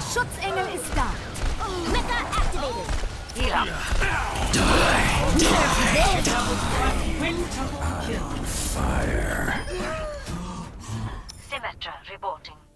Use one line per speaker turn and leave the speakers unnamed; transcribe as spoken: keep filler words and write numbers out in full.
Schutzengel ist da. Mecha activated.
Heal up.
Fire.
Symmetra reporting.